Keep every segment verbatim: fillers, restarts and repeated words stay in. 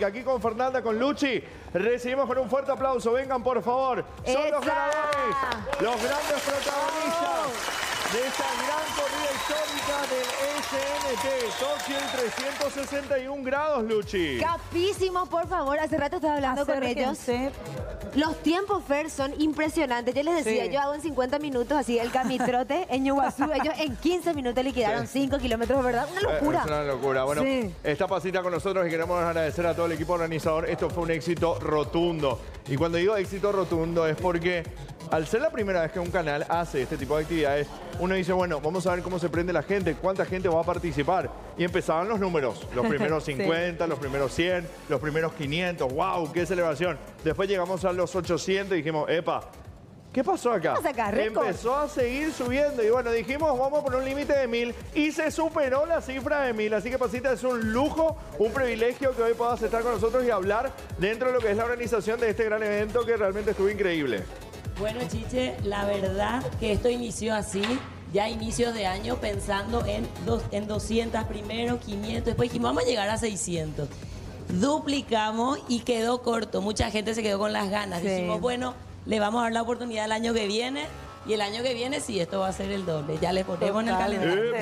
Aquí con Fernanda, con Luchi, recibimos con un fuerte aplauso. Vengan, por favor. Son ¡Esa! los ganadores, los grandes protagonistas de esta gran corrida histórica del S N T. Tokio en trescientos sesenta y un grados, Luchi. Capísimo, por favor. Hace rato estaba hablando con ellos. Los tiempos, Fer, son impresionantes. Yo les decía, Sí. yo hago en cincuenta minutos así el camitrote en Ñuguazú. Ellos en quince minutos liquidaron Sí. cinco kilómetros, ¿verdad? Una locura. Es una locura. Bueno, Sí. está Pasita con nosotros y queremos agradecer a todo el equipo organizador. Esto fue un éxito rotundo. Y cuando digo éxito rotundo es porque al ser la primera vez que un canal hace este tipo de actividades, uno dice, bueno, vamos a ver cómo se prende la gente, cuánta gente va a participar. Y empezaban los números, los primeros cincuenta, sí. los primeros cien, los primeros quinientos. ¡Wow! ¡Qué celebración! Después llegamos a los ochocientos y dijimos, epa, ¿qué pasó acá? ¿Qué pasa acá? Récord. Empezó a seguir subiendo y bueno, dijimos, vamos por un límite de mil y se superó la cifra de mil. Así que, Pasita, es un lujo, un privilegio que hoy puedas estar con nosotros y hablar dentro de lo que es la organización de este gran evento que realmente estuvo increíble. Bueno, Chiche, la verdad que esto inició así, ya a inicios de año, pensando en, dos, en doscientos primero, quinientos, después dijimos, vamos a llegar a seiscientos. Duplicamos y quedó corto, mucha gente se quedó con las ganas. Sí. Dijimos, bueno, le vamos a dar la oportunidad el año que viene, y el año que viene sí, esto va a ser el doble, ya le ponemos en el calendario.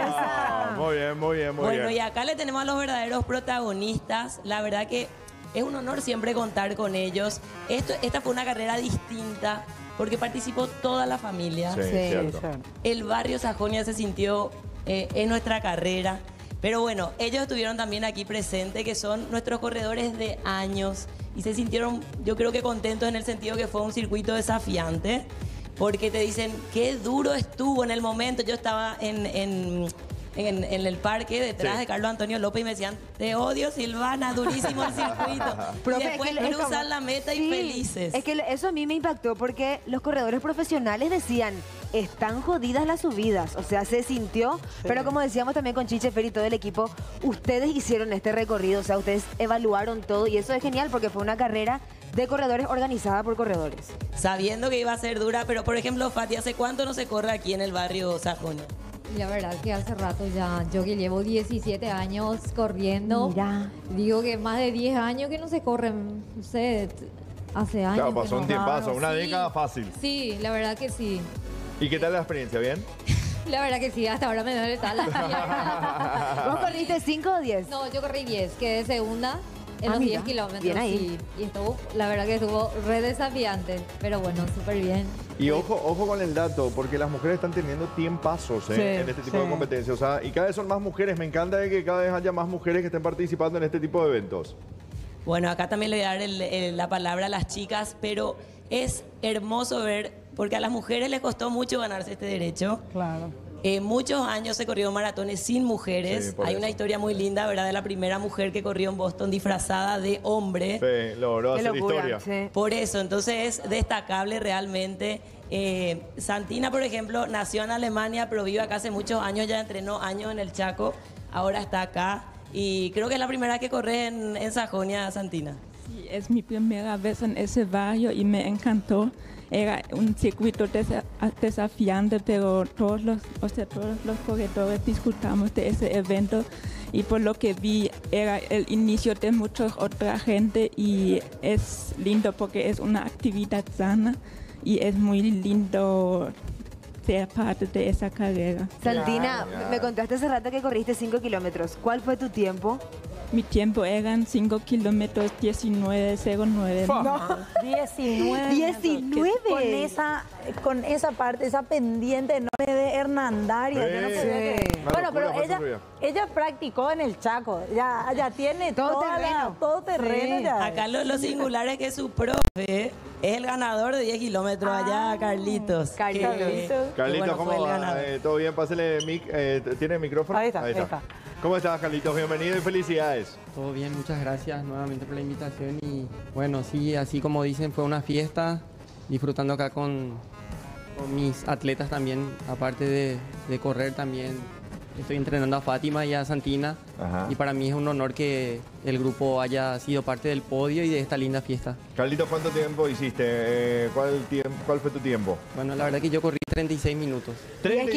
¡Epa! Muy bien, muy bien, muy Bueno, bien. y acá le tenemos a los verdaderos protagonistas, la verdad que es un honor siempre contar con ellos. Esto, esta fue una carrera distinta porque participó toda la familia. Sí, Sí, cierto. El barrio Sajonia se sintió eh, en nuestra carrera. Pero bueno, ellos estuvieron también aquí presentes, que son nuestros corredores de años. Y se sintieron, yo creo que contentos en el sentido que fue un circuito desafiante. Porque te dicen, qué duro estuvo en el momento. Yo estaba en... en En, en el parque detrás Sí. de Carlos Antonio López y me decían, te odio, Silvana, durísimo el circuito. Profe, y después es que- es cruzan como- la meta Sí, y felices. Es que eso a mí me impactó porque los corredores profesionales decían, están jodidas las subidas. O sea, se sintió. Pero como decíamos también con Chiche, Fer y todo el equipo, ustedes hicieron este recorrido. O sea, ustedes evaluaron todo y eso es genial porque fue una carrera de corredores organizada por corredores. Sabiendo que iba a ser dura, pero por ejemplo, Fati, ¿hace cuánto no se corre aquí en el barrio Sajonia? La verdad que hace rato ya, yo que llevo diecisiete años corriendo, Mira. digo que más de diez años que no se corren, no sé, t- hace años. Claro, que pasó no. un tiempazo, una Sí. década fácil. Sí, la verdad que sí. ¿Y qué tal la experiencia? ¿Bien? La verdad que sí, hasta ahora me duele tal la pierna. ¿Vos corriste cinco o diez? No, yo corrí diez, quedé segunda en Ah, los mira, diez kilómetros. bien ahí. Sí, y estuvo, la verdad que estuvo re desafiante, pero bueno, súper bien. Y ojo, ojo con el dato, porque las mujeres están teniendo tiempazos ¿eh? Sí, en este tipo sí. de competencias. O sea, y cada vez son más mujeres. Me encanta de que cada vez haya más mujeres que estén participando en este tipo de eventos. Bueno, acá también le voy a dar el- el- la palabra a las chicas, pero es hermoso ver, porque a las mujeres les costó mucho ganarse este derecho. Claro. Eh, muchos años se corrió maratones sin mujeres. Sí, por Hay eso. una historia muy linda, ¿verdad? De la primera mujer que corrió en Boston disfrazada de hombre. Sí, logró Qué hacer locura, historia. sí. Por eso, entonces es destacable realmente. Eh, Santina, por ejemplo, nació en Alemania, pero vive acá hace muchos años, ya entrenó años en el Chaco, ahora está acá. Y creo que es la primera que corre en, en Sajonia, Santina. Sí, es mi primera vez en ese barrio y me encantó. Era un circuito desa- desafiante, pero todos los, o sea, todos los corredores disfrutamos de ese evento y por lo que vi era el inicio de mucha otra gente y es lindo porque es una actividad sana y es muy lindo ser parte de esa carrera. Santina, Claro. me contaste hace rato que corriste cinco kilómetros. ¿Cuál fue tu tiempo? Mi tiempo eran cinco kilómetros diecinueve cero nueve. diecinueve. diecinueve. Con esa, con esa parte, esa pendiente enorme de Hernandaria. Yo no Sí. sabía que- Sí. Una Bueno, locura pero fue esa ella, subida. ella practicó en el Chaco. Ya, ya tiene Todo toda la- terreno. todo terreno. Sí. ya. Acá lo, lo singular es que su profe es el ganador de diez kilómetros allá, Carlitos. Carlitos. Que- que, Carlitos, bueno, fue ¿cómo el va? ganador. Eh, ¿Todo bien? Pásale mic. Eh, ¿Tiene el micrófono? Ahí está, ahí está. ¿Cómo estás, Carlitos? Bienvenido y felicidades. Todo bien, muchas gracias nuevamente por la invitación y bueno, sí, así como dicen, fue una fiesta, disfrutando acá con, con mis atletas también, aparte de, de correr también. Estoy entrenando a Fátima y a Santina Ajá. y para mí es un honor que el grupo haya sido parte del podio y de esta linda fiesta. Carlitos, ¿cuánto tiempo hiciste? Eh, ¿cuál, tiempo, ¿Cuál fue tu tiempo? Bueno, la verdad que yo corrí treinta y seis minutos. diez kilómetros.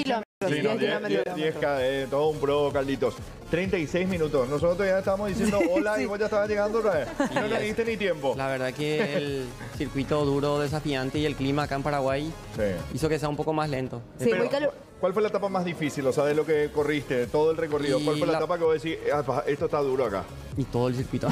kilómetros. Sí, no, diez, diez, diez K, eh, todo un pro, Carlitos. treinta y seis minutos. Nosotros todavía estábamos diciendo hola y vos ya estabas llegando otra vez. Y no le diste ni tiempo. La verdad que el circuito duro, desafiante y el clima acá en Paraguay Sí. hizo que sea un poco más lento. Sí, Pero, muy calo- ¿cuál fue la etapa más difícil? O sea, de lo que corriste, todo el recorrido. Y ¿Cuál fue la, la- etapa que vos decís, "Ah, pa, esto está duro acá"? Y todo el circuito.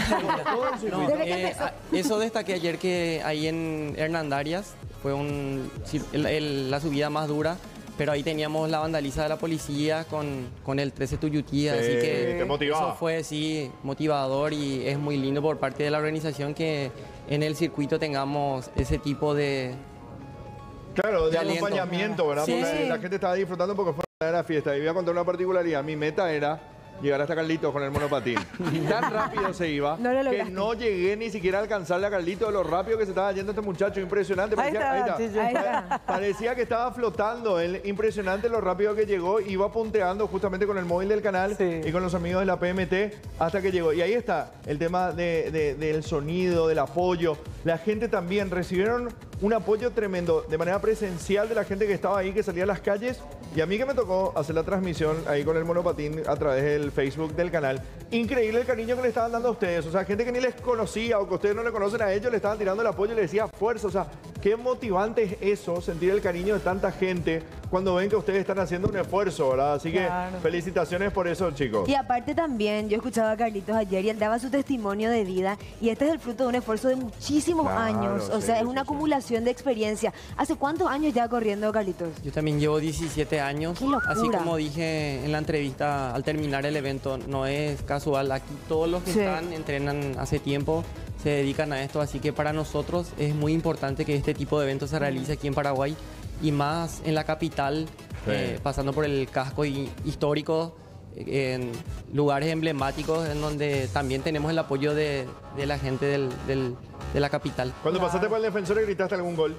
No, Desde que eh, empezó. a- eso destaqué ayer que ahí en Hernandarias fue un, cir- el- el- la subida más dura, pero ahí teníamos la vandaliza de la policía con, con el trece Tuyutía, Sí, así que te motivaba. eso fue sí motivador y es muy lindo por parte de la organización que en el circuito tengamos ese tipo de... Claro, de De aliento. acompañamiento, ¿verdad? Sí. Porque la gente estaba disfrutando porque fue una gran fiesta. Y voy a contar una particularidad. Mi meta era llegar hasta Carlitos con el monopatín. Y tan rápido se iba No lo que lograste. no llegué ni siquiera a alcanzarle a Carlitos de lo rápido que se estaba yendo este muchacho. Impresionante. Ahí está, Chiche. Ahí está. Parecía que estaba flotando. Él, impresionante lo rápido que llegó. Iba punteando justamente con el móvil del canal Sí. y con los amigos de la P M T hasta que llegó. Y ahí está el tema de- de- del sonido, del apoyo. La gente también recibieron un apoyo tremendo de manera presencial de la gente que estaba ahí, que salía a las calles. Y a mí que me tocó hacer la transmisión ahí con el monopatín a través del Facebook del canal. Increíble el cariño que le estaban dando a ustedes. O sea, gente que ni les conocía o que ustedes no le conocen a ellos, le estaban tirando el apoyo y le decía fuerza. O sea, qué motivante es eso, sentir el cariño de tanta gente cuando ven que ustedes están haciendo un esfuerzo, ¿verdad? Así que Claro. felicitaciones por eso, chicos. Y aparte también, yo escuchaba a Carlitos ayer y él daba su testimonio de vida y este es el fruto de un esfuerzo de muchísimos Claro, años. O sí, sea, es sí, una sí. acumulación de experiencia. ¿Hace cuántos años ya corriendo, Carlitos? Yo también llevo diecisiete años, ¡Qué locura! así como dije en la entrevista al terminar el evento, no es casual, aquí todos los que Sí. están entrenan hace tiempo, se dedican a esto, así que para nosotros es muy importante que este tipo de eventos se realice aquí en Paraguay y más en la capital, Sí. eh, pasando por el casco hi- histórico, eh, en lugares emblemáticos en donde también tenemos el apoyo de, de la gente del- del- de la capital. Cuando pasaste por el defensor y gritaste algún gol.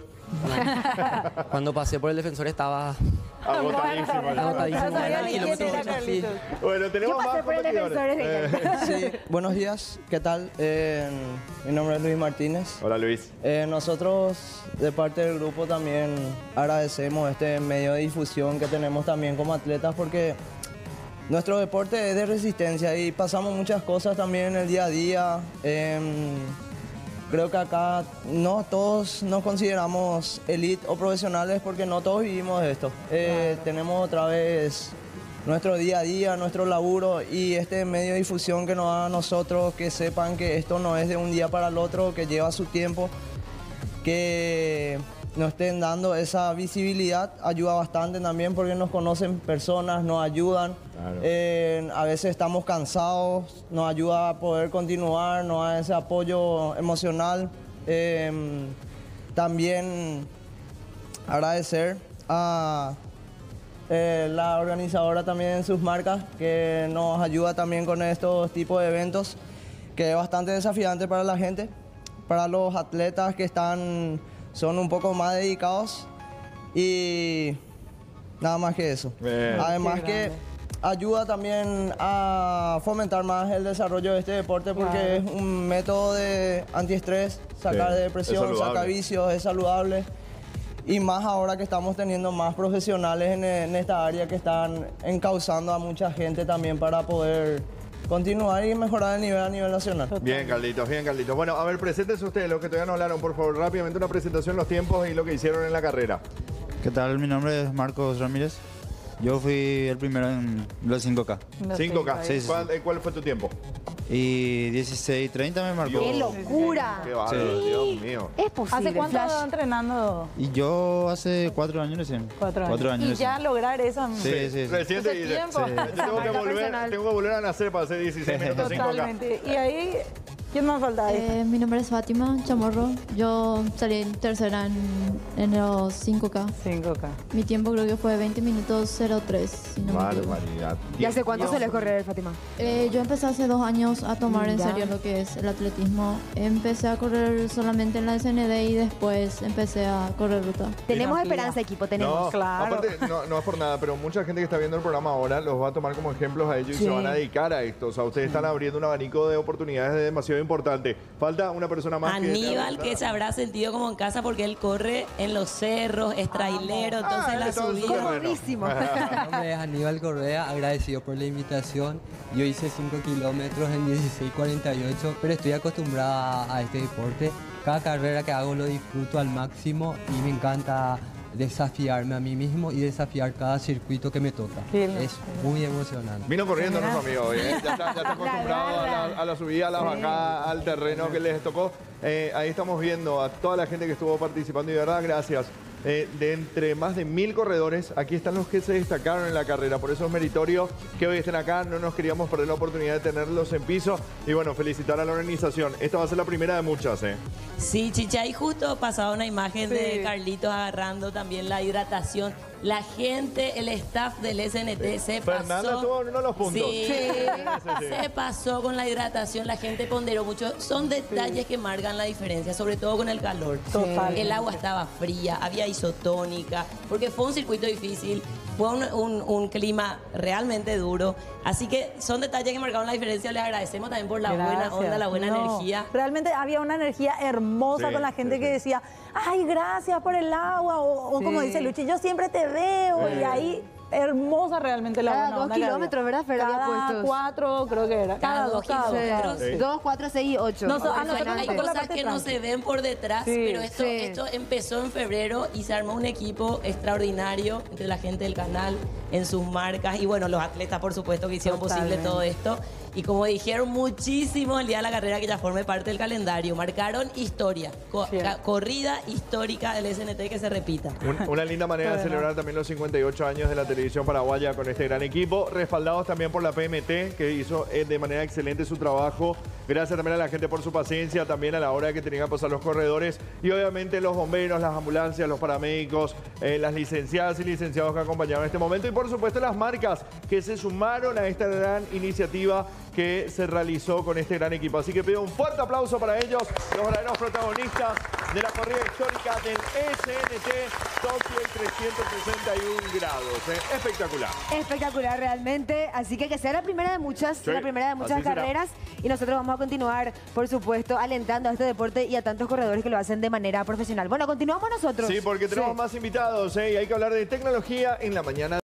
Cuando pasé por el defensor estaba Agotadísimo. ¿no? agotadísimo. No sabía Era ni kilómetro quién era ocho, sí. Carlitos. Bueno, Yo tenemos pasé más por el competidores. defensor de Eh, Sí, buenos días, ¿qué tal? Eh, mi nombre es Luis Martínez. Hola, Luis. Eh, nosotros, de parte del grupo, también agradecemos este medio de difusión que tenemos también como atletas porque nuestro deporte es de resistencia y pasamos muchas cosas también en el día a día. Em, creo que acá no todos nos consideramos elite o profesionales porque no todos vivimos de esto. Eh, Tenemos otra vez nuestro día a día, nuestro laburo y este medio de difusión que nos da a nosotros, que sepan que esto no es de un día para el otro, que lleva su tiempo, que nos estén dando esa visibilidad, ayuda bastante también porque nos conocen personas, nos ayudan. Claro. Eh, a veces estamos cansados, nos ayuda a poder continuar, nos da ese apoyo emocional. Eh, también agradecer a eh, la organizadora también en sus marcas que nos ayuda también con estos tipos de eventos, que es bastante desafiante para la gente, para los atletas que están, son un poco más dedicados y nada más que eso. Bien. Además que ayuda también a fomentar más el desarrollo de este deporte porque es un método de antiestrés, sacar Sí, de es depresión, saludable. sacar vicios, es saludable. Y más ahora que estamos teniendo más profesionales en, en esta área que están encauzando a mucha gente también para poder continuar y mejorar el nivel a nivel nacional. Bien, Carlitos, bien, Carlitos. Bueno, a ver, preséntense ustedes, los que todavía no hablaron, por favor, rápidamente una presentación, los tiempos y lo que hicieron en la carrera. ¿Qué tal? Mi nombre es Marcos Ramírez. Yo fui el primero en los cinco K. No cinco sé, K. ahí. Sí, sí, ¿Cuál, eh, cuál fue tu tiempo? Y dieciséis treinta me marcó. ¡Qué locura! Qué bárbaro, Sí. Dios mío. Es posible. ¿Hace cuánto Flash. entrenando? Y yo hace cuatro años recién. Cuatro años. Y recién. ya lograr eso. Sí, sí, sí. Reciente Ese y tiempo. Yo tengo que, marca volver, personal. tengo que volver a nacer para hacer dieciséis minutos cinco K. Totalmente. Y ahí, ¿quién más falta ahí? Eh, mi nombre es Fátima Chamorro. Yo salí tercera en, en los cinco K. cinco K. Mi tiempo creo que fue veinte minutos cero tres, si no me equivoco. Barbaridad. ¿Y hace cuánto se les correr, Fátima? Eh, yo empecé hace dos años a tomar en Ya. serio lo que es el atletismo. Empecé a correr solamente en la S N D y después empecé a correr ruta. Tenemos Amplía. esperanza, equipo, tenemos. No, Claro. aparte, no, no es por nada, pero mucha gente que está viendo el programa ahora los va a tomar como ejemplos a ellos y Sí. se van a dedicar a esto. O sea, ustedes están abriendo un abanico de oportunidades demasiado importante. Falta una persona más. Aníbal, que, que se habrá sentido como en casa porque él corre en los cerros, es trailero, entonces Ah, él la está en su subida. terreno. Buenísimo. Mi nombre es Aníbal Correa, agradecido por la invitación. Yo hice cinco kilómetros en dieciséis cuarenta y ocho, pero estoy acostumbrada a este deporte. Cada carrera que hago lo disfruto al máximo y me encanta desafiarme a mí mismo y desafiar cada circuito que me toca. Es muy emocionante. Vino corriendo nuestro amigo hoy, ¿eh? Ya está, ya está acostumbrado a la, a la subida, a la bajada, al terreno que les tocó. Eh, ahí estamos viendo a toda la gente que estuvo participando y de verdad, gracias. Eh, de entre más de mil corredores, aquí están los que se destacaron en la carrera. Por eso es meritorio que hoy estén acá. No nos queríamos perder la oportunidad de tenerlos en piso. Y bueno, felicitar a la organización. Esta va a ser la primera de muchas, ¿eh? Sí, Chicha, y justo pasaba una imagen Sí. de Carlitos agarrando también la hidratación. La gente, el staff del S N T se pasó. Fernanda estuvo en uno de los puntos. Sí, Sí, sí, sí. se pasó con la hidratación, la gente ponderó mucho. Son detalles que marcan la diferencia, sobre todo con el calor. Total. El agua estaba fría, había isotónica, porque fue un circuito difícil, fue un, un- un clima realmente duro. Así que son detalles que marcaron la diferencia. Les agradecemos también por la buena Gracias. onda, la buena No, energía. Realmente había una energía hermosa Sí, con la gente sí, que sí. decía, ay, gracias por el agua, o, o como Sí. dice Luchi, yo siempre te veo, Sí. y ahí hermosa realmente la Cada buena dos onda que había. kilómetros, ¿verdad, Fer? Había Cada puestos. cuatro, creo que era. Cada, Cada dos, dos cada dos. kilómetros. Sí. Dos, cuatro, seis y ocho. No, so- a nosotros Impresionante. Hay Por la cosas parte que no tranqui. se ven por detrás, Sí. pero esto, Sí. esto empezó en febrero y se armó un equipo extraordinario entre la gente del canal, en sus marcas y bueno, los atletas por supuesto que hicieron posible Totalmente. todo esto. Y como dijeron muchísimo el día de la carrera que ya forme parte del calendario, marcaron historia, co- Sí. ca- corrida histórica del S N T que se repita. Un- Una linda manera de Bueno. celebrar también los cincuenta y ocho años de la televisión paraguaya con este gran equipo, respaldados también por la P M T, que hizo eh, de manera excelente su trabajo. Gracias también a la gente por su paciencia, también a la hora que tenían que pasar los corredores y obviamente los bomberos, las ambulancias, los paramédicos, eh, las licenciadas y licenciados que acompañaron en este momento y por supuesto las marcas que se sumaron a esta gran iniciativa que se realizó con este gran equipo. Así que pido un fuerte aplauso para ellos, los verdaderos protagonistas de la corrida histórica del S N T Tokio en trescientos sesenta y uno grados. ¿eh? Espectacular. Espectacular realmente, así que que sea la primera de muchas, Sí, la primera de muchas así será. carreras y nosotros vamos a continuar, por supuesto, alentando a este deporte y a tantos corredores que lo hacen de manera profesional. Bueno, continuamos nosotros. Sí, porque tenemos más invitados ¿eh? y hay que hablar de tecnología en la mañana.